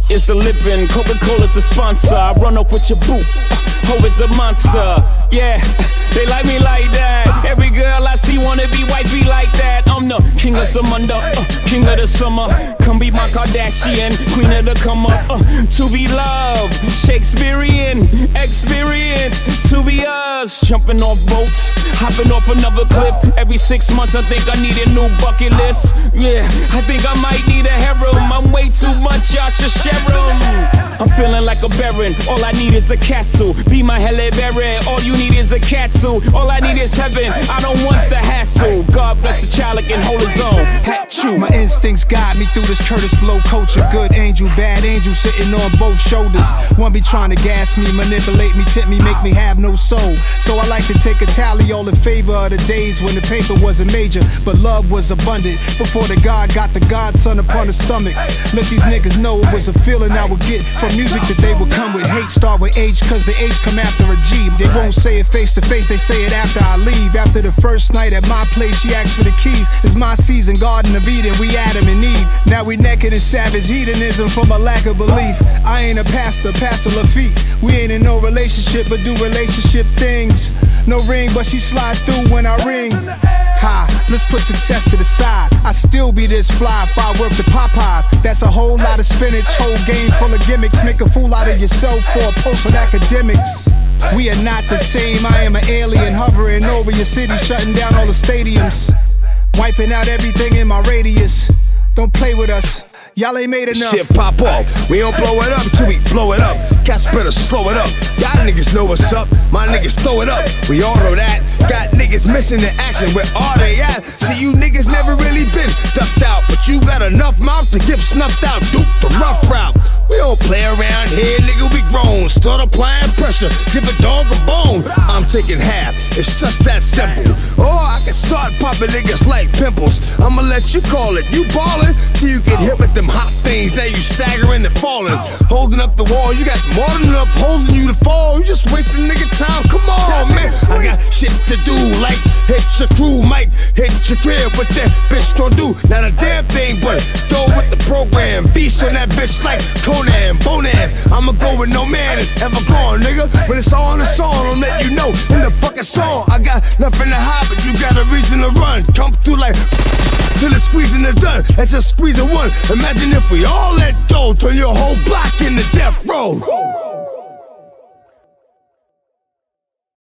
is the living, Coca-Cola's the sponsor. I run up with your boot, ho is a monster. Yeah, they like me like that. Every girl I see wanna be wifey like that. I'm the king of Samunda, king of the summer. Come be my Kardashian, queen of the come up. To be loved, Shakespearean experience. To be us, jumping off boats, hopping off another clip. Every 6 months I think I need a new bucket list. Yeah, I think I might need a harem. I'm way too much, y'all should share 'em. I'm feeling like a baron, all I need is a castle. Be my Halle Berry, all you need is a catsuit. All I need is heaven, I don't want the hassle. God bless the child that can hold his own. My instincts guide me through this Curtis Blow culture. Good angel, bad angel sitting on both shoulders. One be trying to gas me, manipulate me, tempt me, make me have no soul. So I like to take a tally all in favor of the days when the paper wasn't major, but love was abundant. Before the God got the godson upon the stomach. Let these niggas know it was a feeling I would get from music that they would come with. Hate start with H, cause the H come after a G. They won't say it face to face, they say it after I leave. After the first night at my place, she asked for the keys. It's my season, Garden of Eden, we Adam and Eve. Now we naked in savage hedonism from a lack of belief. I ain't a pastor, Pastor Lafitte. We ain't in no relationship, but do relationship things. No ring, but she slides through when I ring. Ha, let's put success to the side. I still be this fly if I work the Popeyes. That's a whole lot of spinach, whole game full of gimmicks. Make a fool out of yourself for a post on academics. We are not the same, I am an alien hovering over your city, shutting down all the stadiums, wiping out everything in my radius. Don't play with us, y'all ain't made enough. Shit pop off, we don't blow it up till we blow it up. Cats better slow it up, y'all niggas know what's up. My niggas throw it up, we all know that. Got niggas missing the action, where are they at? See, you niggas never really been stuffed out, but you got enough mouth to get snuffed out. Duke the rough route, we don't play around here, nigga, we grown. Start applying pressure, give a dog a bone. I'm taking half, it's just that simple. Or I can start popping niggas like pimples. I'ma let you call it, you ballin' till you get hit with them hot things. Now you staggering and falling, holding up the wall. You got more than enough holding you to fall. You just wasting nigga time, come on, man. I got shit to do, like hit your crew, might hit your crib. What that bitch gon' do? Not a damn thing, but go with the program. Beast on that bitch like Conan, Bonan. I'ma go with no man is ever gone, nigga. When it's all in the song, I'll let you know in the fucking song. I got nothing to hide, but you got a reason to run. Come through like till the squeezing is done. That's just squeezing one. Imagine if we all let go, turn your whole block into death row.